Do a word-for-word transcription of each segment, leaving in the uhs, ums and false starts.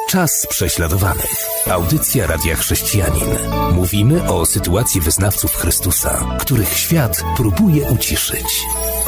Czas prześladowanych. Audycja Radia Chrześcijanin. Mówimy o sytuacji wyznawców Chrystusa, których świat próbuje uciszyć.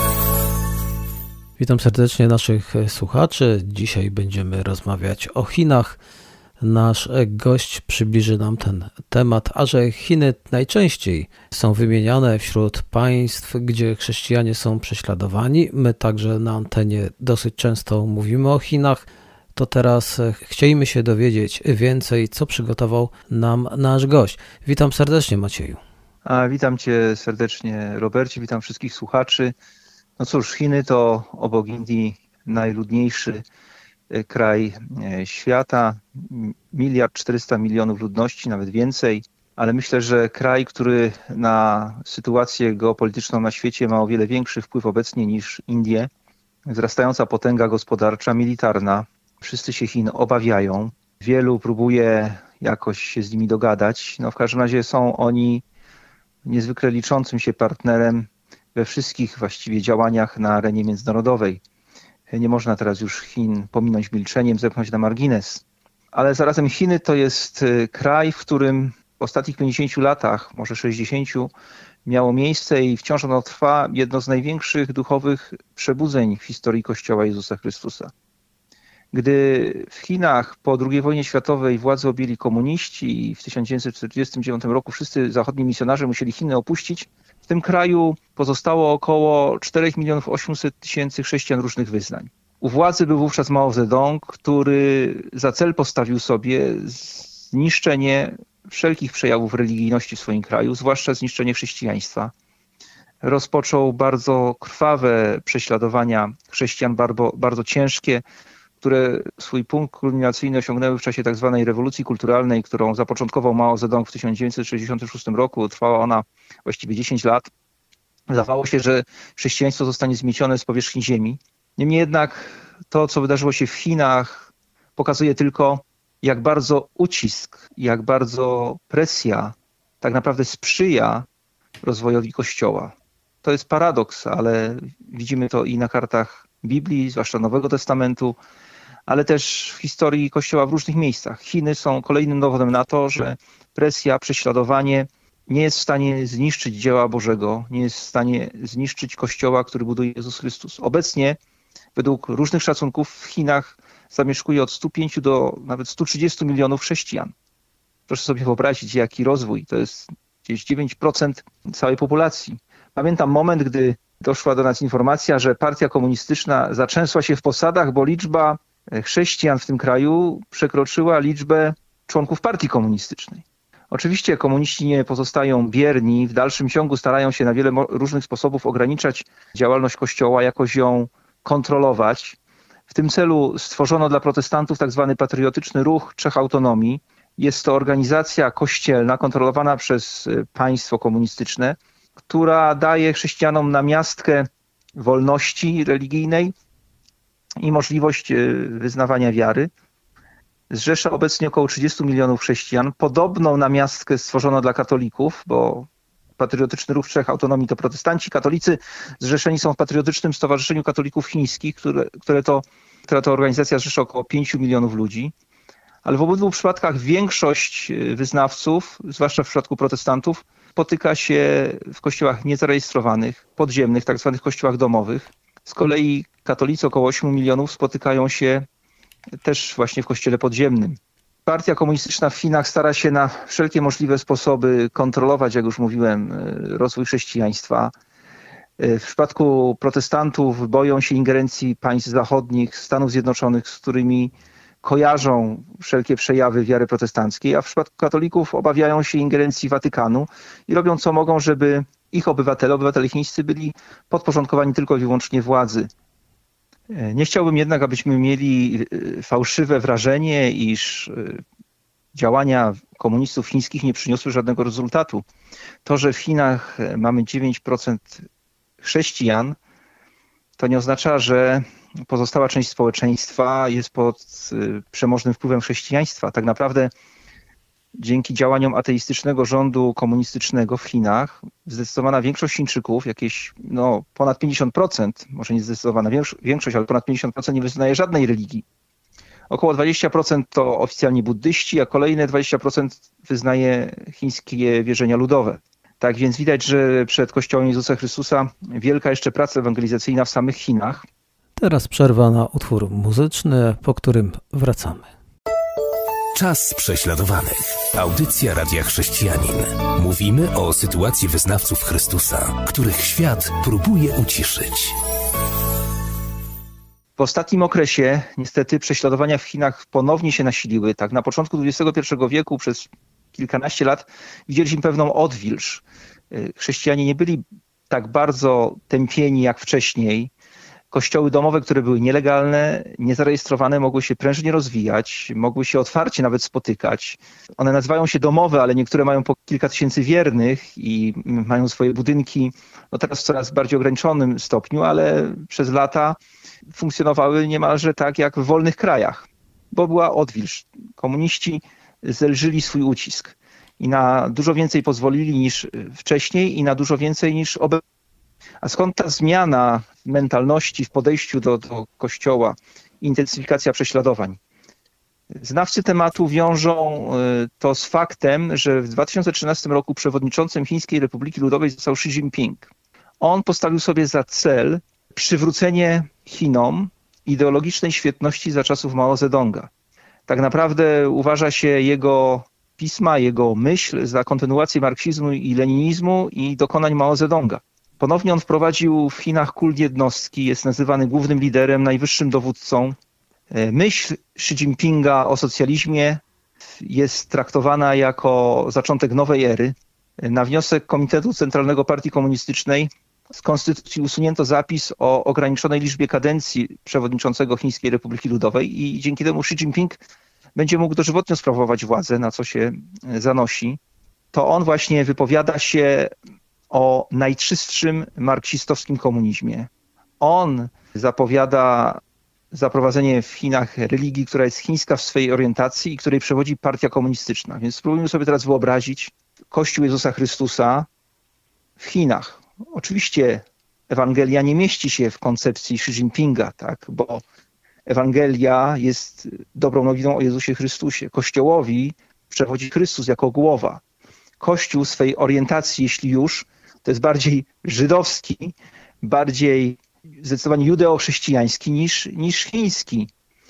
Witam serdecznie naszych słuchaczy. Dzisiaj będziemy rozmawiać o Chinach. Nasz gość przybliży nam ten temat, a że Chiny najczęściej są wymieniane wśród państw, gdzie chrześcijanie są prześladowani. My także na antenie dosyć często mówimy o Chinach. To teraz chcielibyśmy się dowiedzieć więcej, co przygotował nam nasz gość. Witam serdecznie, Macieju. A, witam Cię serdecznie, Robercie, witam wszystkich słuchaczy. No cóż, Chiny to obok Indii najludniejszy kraj świata, miliard czterysta milionów ludności, nawet więcej, ale myślę, że kraj, który na sytuację geopolityczną na świecie ma o wiele większy wpływ obecnie niż Indie. Wzrastająca potęga gospodarcza, militarna. Wszyscy się Chin obawiają. Wielu próbuje jakoś się z nimi dogadać. No w każdym razie są oni niezwykle liczącym się partnerem we wszystkich właściwie działaniach na arenie międzynarodowej. Nie można teraz już Chin pominąć milczeniem, zepchnąć na margines. Ale zarazem Chiny to jest kraj, w którym w ostatnich pięćdziesięciu latach, może sześćdziesięciu, miało miejsce i wciąż ono trwa jedno z największych duchowych przebudzeń w historii Kościoła Jezusa Chrystusa. Gdy w Chinach po drugiej wojnie światowej władzę objęli komuniści i w tysiąc dziewięćset czterdziestym dziewiątym roku wszyscy zachodni misjonarze musieli Chiny opuścić, w tym kraju pozostało około cztery miliony osiemset tysięcy chrześcijan różnych wyznań. U władzy był wówczas Mao Zedong, który za cel postawił sobie zniszczenie wszelkich przejawów religijności w swoim kraju, zwłaszcza zniszczenie chrześcijaństwa. Rozpoczął bardzo krwawe prześladowania chrześcijan, bardzo, bardzo ciężkie, które swój punkt kulminacyjny osiągnęły w czasie tak zwanej rewolucji kulturalnej, którą zapoczątkował Mao Zedong w tysiąc dziewięćset sześćdziesiątym szóstym roku. Trwała ona właściwie dziesięć lat. Zdawało się, że chrześcijaństwo zostanie zmiecione z powierzchni ziemi. Niemniej jednak to, co wydarzyło się w Chinach, pokazuje tylko, jak bardzo ucisk, jak bardzo presja tak naprawdę sprzyja rozwojowi Kościoła. To jest paradoks, ale widzimy to i na kartach Biblii, zwłaszcza Nowego Testamentu, ale też w historii Kościoła w różnych miejscach. Chiny są kolejnym dowodem na to, że presja, prześladowanie nie jest w stanie zniszczyć dzieła Bożego, nie jest w stanie zniszczyć Kościoła, który buduje Jezus Chrystus. Obecnie, według różnych szacunków, w Chinach zamieszkuje od stu pięciu do nawet stu trzydziestu milionów chrześcijan. Proszę sobie wyobrazić, jaki rozwój. To jest gdzieś dziewięć procent całej populacji. Pamiętam moment, gdy doszła do nas informacja, że partia komunistyczna zatrzęsła się w posadach, bo liczba chrześcijan w tym kraju przekroczyła liczbę członków partii komunistycznej. Oczywiście komuniści nie pozostają bierni, w dalszym ciągu starają się na wiele różnych sposobów ograniczać działalność Kościoła, jakoś ją kontrolować. W tym celu stworzono dla protestantów tak zwany patriotyczny ruch Trzech Autonomii. Jest to organizacja kościelna kontrolowana przez państwo komunistyczne, która daje chrześcijanom namiastkę wolności religijnej i możliwość wyznawania wiary. Zrzesza obecnie około trzydziestu milionów chrześcijan. Podobną namiastkę stworzono dla katolików, bo Patriotyczny Ruch Trzech Autonomii to protestanci. Katolicy zrzeszeni są w Patriotycznym Stowarzyszeniu Katolików Chińskich, które, które to, która to organizacja zrzesza około pięciu milionów ludzi. Ale w obydwu przypadkach większość wyznawców, zwłaszcza w przypadku protestantów, spotyka się w kościołach niezarejestrowanych, podziemnych, tak zwanych kościołach domowych. Z kolei katolicy, około ośmiu milionów, spotykają się też właśnie w kościele podziemnym. Partia komunistyczna w Chinach stara się na wszelkie możliwe sposoby kontrolować, jak już mówiłem, rozwój chrześcijaństwa. W przypadku protestantów boją się ingerencji państw zachodnich, Stanów Zjednoczonych, z którymi kojarzą wszelkie przejawy wiary protestanckiej, a w przypadku katolików obawiają się ingerencji Watykanu i robią co mogą, żeby ich obywatele, obywatele chińscy byli podporządkowani tylko i wyłącznie władzy. Nie chciałbym jednak, abyśmy mieli fałszywe wrażenie, iż działania komunistów chińskich nie przyniosły żadnego rezultatu. To, że w Chinach mamy dziewięć procent chrześcijan, to nie oznacza, że pozostała część społeczeństwa jest pod przemożnym wpływem chrześcijaństwa. Tak naprawdę dzięki działaniom ateistycznego rządu komunistycznego w Chinach zdecydowana większość Chińczyków, jakieś no, ponad pięćdziesiąt procent, może nie zdecydowana większość, ale ponad pięćdziesiąt procent nie wyznaje żadnej religii. Około dwadzieścia procent to oficjalni buddyści, a kolejne dwadzieścia procent wyznaje chińskie wierzenia ludowe. Tak więc widać, że przed Kościołem Jezusa Chrystusa wielka jeszcze praca ewangelizacyjna w samych Chinach. Teraz przerwa na utwór muzyczny, po którym wracamy. Czas prześladowanych. Audycja Radia Chrześcijanin. Mówimy o sytuacji wyznawców Chrystusa, których świat próbuje uciszyć. W ostatnim okresie niestety prześladowania w Chinach ponownie się nasiliły. Tak, na początku dwudziestego pierwszego wieku przez kilkanaście lat widzieliśmy pewną odwilż. Chrześcijanie nie byli tak bardzo tępieni jak wcześniej. Kościoły domowe, które były nielegalne, niezarejestrowane, mogły się prężnie rozwijać, mogły się otwarcie nawet spotykać. One nazywają się domowe, ale niektóre mają po kilka tysięcy wiernych i mają swoje budynki, no teraz w coraz bardziej ograniczonym stopniu, ale przez lata funkcjonowały niemalże tak jak w wolnych krajach, bo była odwilż. Komuniści zelżyli swój ucisk i na dużo więcej pozwolili niż wcześniej i na dużo więcej niż obecnie. A skąd ta zmiana w mentalności, w podejściu do, do Kościoła, intensyfikacja prześladowań? Znawcy tematu wiążą to z faktem, że w dwa tysiące trzynastym roku przewodniczącym Chińskiej Republiki Ludowej został Xi Jinping. On postawił sobie za cel przywrócenie Chinom ideologicznej świetności za czasów Mao Zedonga. Tak naprawdę uważa się jego pisma, jego myśl za kontynuację marksizmu i leninizmu i dokonań Mao Zedonga. Ponownie on wprowadził w Chinach kult jednostki, jest nazywany głównym liderem, najwyższym dowódcą. Myśl Xi Jinpinga o socjalizmie jest traktowana jako zaczątek nowej ery. Na wniosek Komitetu Centralnego Partii Komunistycznej z konstytucji usunięto zapis o ograniczonej liczbie kadencji przewodniczącego Chińskiej Republiki Ludowej i dzięki temu Xi Jinping będzie mógł dożywotnio sprawować władzę, na co się zanosi. To on właśnie wypowiada się o najczystszym marksistowskim komunizmie. On zapowiada zaprowadzenie w Chinach religii, która jest chińska w swojej orientacji i której przewodzi partia komunistyczna. Więc spróbujmy sobie teraz wyobrazić Kościół Jezusa Chrystusa w Chinach. Oczywiście Ewangelia nie mieści się w koncepcji Xi Jinpinga, tak? Bo Ewangelia jest dobrą nowiną o Jezusie Chrystusie. Kościołowi przewodzi Chrystus jako głowa. Kościół swej orientacji, jeśli już, to jest bardziej żydowski, bardziej zdecydowanie judeo-chrześcijański niż, niż chiński.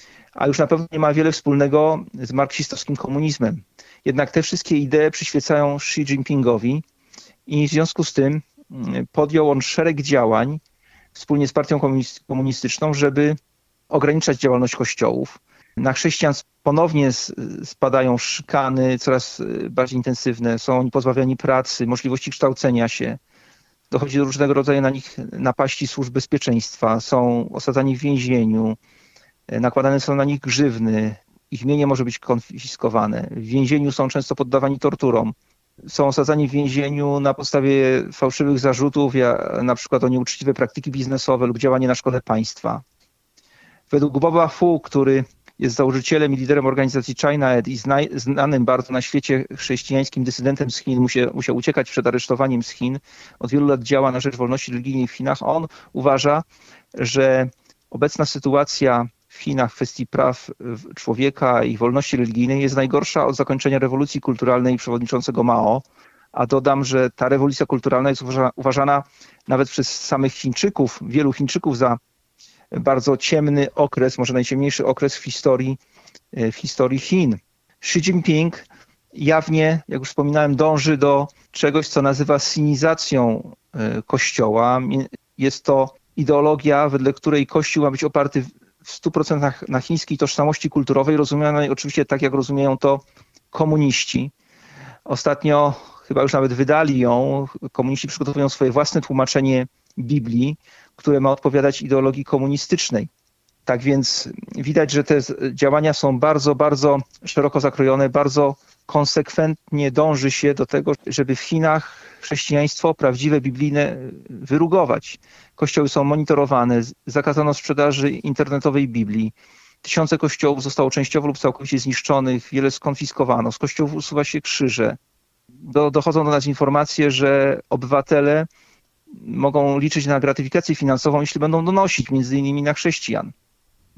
A już na pewno nie ma wiele wspólnego z marksistowskim komunizmem. Jednak te wszystkie idee przyświecają Xi Jinpingowi i w związku z tym podjął on szereg działań wspólnie z partią komunistyczną, żeby ograniczać działalność kościołów. Na chrześcijan ponownie spadają szykany, coraz bardziej intensywne. Są oni pozbawiani pracy, możliwości kształcenia się. Dochodzi do różnego rodzaju na nich napaści służb bezpieczeństwa. Są osadzani w więzieniu. Nakładane są na nich grzywny. Ich mienie może być konfiskowane. W więzieniu są często poddawani torturom. Są osadzani w więzieniu na podstawie fałszywych zarzutów, jak na przykład o nieuczciwe praktyki biznesowe lub działanie na szkodę państwa. Według Boba Fu, który jest założycielem i liderem organizacji China-Ed i zna, znanym bardzo na świecie chrześcijańskim dysydentem z Chin, musiał, musiał uciekać przed aresztowaniem z Chin, od wielu lat działa na rzecz wolności religijnej w Chinach. On uważa, że obecna sytuacja w Chinach w kwestii praw człowieka i wolności religijnej jest najgorsza od zakończenia rewolucji kulturalnej przewodniczącego Mao, a dodam, że ta rewolucja kulturalna jest uważana, uważana nawet przez samych Chińczyków, wielu Chińczyków za bardzo ciemny okres, może najciemniejszy okres w historii, w historii Chin. Xi Jinping jawnie, jak już wspominałem, dąży do czegoś, co nazywa sinizacją Kościoła. Jest to ideologia, wedle której Kościół ma być oparty w stu procentach na chińskiej tożsamości kulturowej, rozumianej oczywiście tak, jak rozumieją to komuniści. Ostatnio chyba już nawet wydali ją. Komuniści przygotowują swoje własne tłumaczenie Biblii, które ma odpowiadać ideologii komunistycznej. Tak więc widać, że te działania są bardzo, bardzo szeroko zakrojone, bardzo konsekwentnie dąży się do tego, żeby w Chinach chrześcijaństwo prawdziwe, biblijne wyrugować. Kościoły są monitorowane, zakazano sprzedaży internetowej Biblii. Tysiące kościołów zostało częściowo lub całkowicie zniszczonych, wiele skonfiskowano. Z kościołów usuwa się krzyże. Do, dochodzą do nas informacje, że obywatele mogą liczyć na gratyfikację finansową, jeśli będą donosić między innymi na chrześcijan.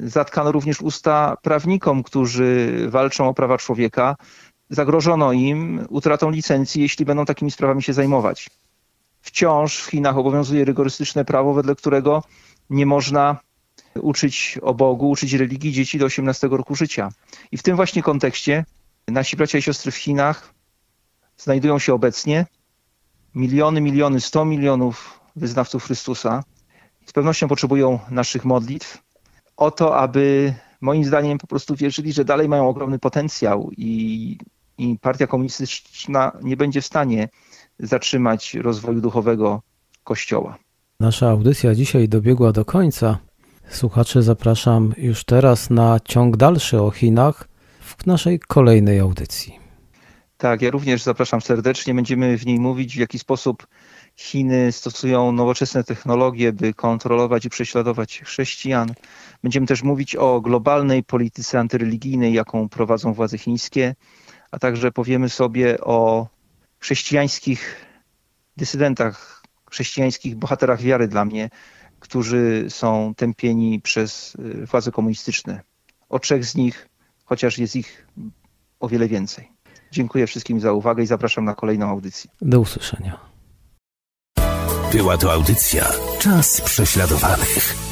Zatkano również usta prawnikom, którzy walczą o prawa człowieka. Zagrożono im utratą licencji, jeśli będą takimi sprawami się zajmować. Wciąż w Chinach obowiązuje rygorystyczne prawo, wedle którego nie można uczyć o Bogu, uczyć religii dzieci do osiemnastego roku życia. I w tym właśnie kontekście nasi bracia i siostry w Chinach znajdują się obecnie. Miliony, miliony, sto milionów wyznawców Chrystusa z pewnością potrzebują naszych modlitw o to, aby moim zdaniem po prostu wierzyli, że dalej mają ogromny potencjał i, i partia komunistyczna nie będzie w stanie zatrzymać rozwoju duchowego Kościoła. Nasza audycja dzisiaj dobiegła do końca. Słuchaczy zapraszam już teraz na ciąg dalszy o Chinach w naszej kolejnej audycji. Tak, ja również zapraszam serdecznie. Będziemy w niej mówić, w jaki sposób Chiny stosują nowoczesne technologie, by kontrolować i prześladować chrześcijan. Będziemy też mówić o globalnej polityce antyreligijnej, jaką prowadzą władze chińskie, a także powiemy sobie o chrześcijańskich dysydentach, chrześcijańskich bohaterach wiary dla mnie, którzy są tępieni przez władze komunistyczne. O trzech z nich, chociaż jest ich o wiele więcej. Dziękuję wszystkim za uwagę i zapraszam na kolejną audycję. Do usłyszenia. Była to audycja Czas prześladowanych.